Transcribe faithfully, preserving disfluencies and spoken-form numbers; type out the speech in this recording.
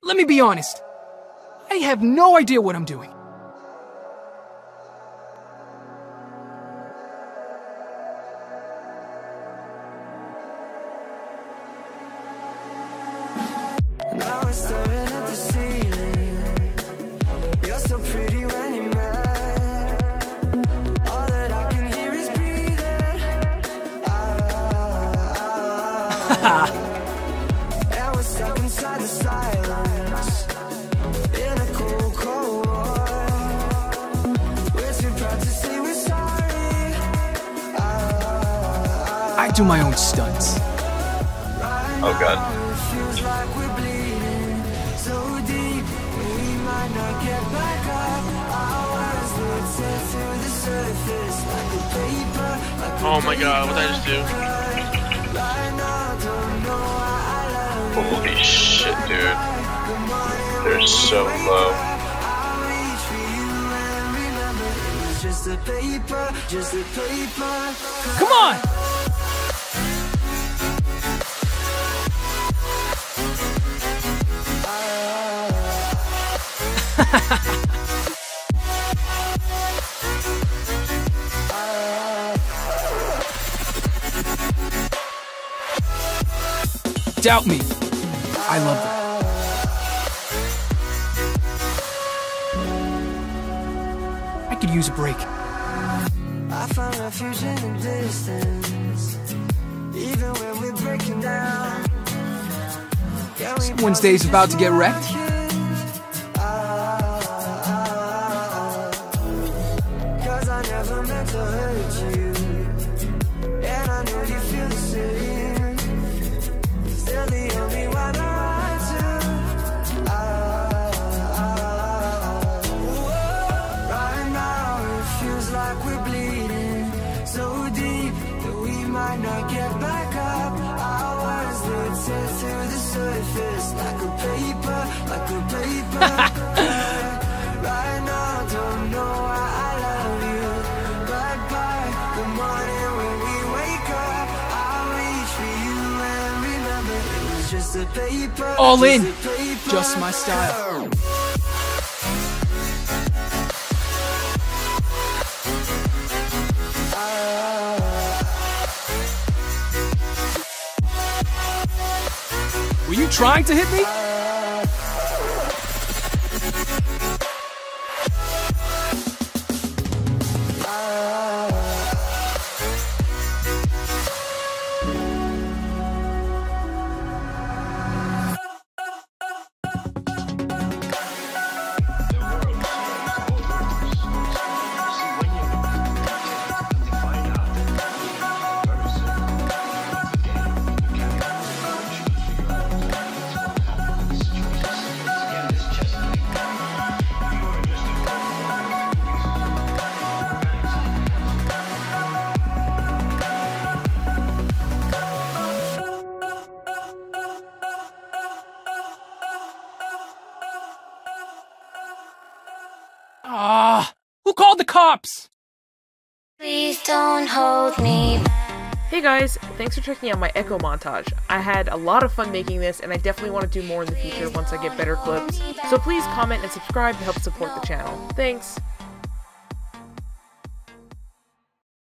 let me be honest. I have no idea what I'm doing. Now we're staring at the ceiling. You're so pretty when you're mad. All that I can hear is breathing. Ah, and we're stuck inside the silence. In a cold, cold war. We're too proud to say we're sorry. Ah, I do my own stunts. Oh god. feels like we're bleeding so deep, we might not get back up. Our words would tear through the surface like a paper, like a Oh my god, what did I just do? right now, don't know why I love you. Holy shit, dude. They're so low. I'll reach for you and remember it was just a paper, just a paper. Come on! Doubt me. I love that. I could use a break. I find refuge in the distance, even when we're breaking down. Yeah, we Someone's day's about to get wrecked. Cause I never meant to hurt you, and I know you feel the same. Still the only one I run to. Right now it feels like we're bleeding so deep that we might not get back up. Our words that tear through the surface like a paper, like a paper. Right now, don't know why I love you, but by the morning when we wake up, I'll reach for you and remember it was just a paper. All in. Just a paper. Just my style. Were you trying to hit me? Ah, who called the cops? Please don't hold me back. Hey guys, thanks for checking out my Ekko montage. I had a lot of fun making this, and I definitely want to do more in the future once I get better clips. So please comment and subscribe to help support the channel. Thanks!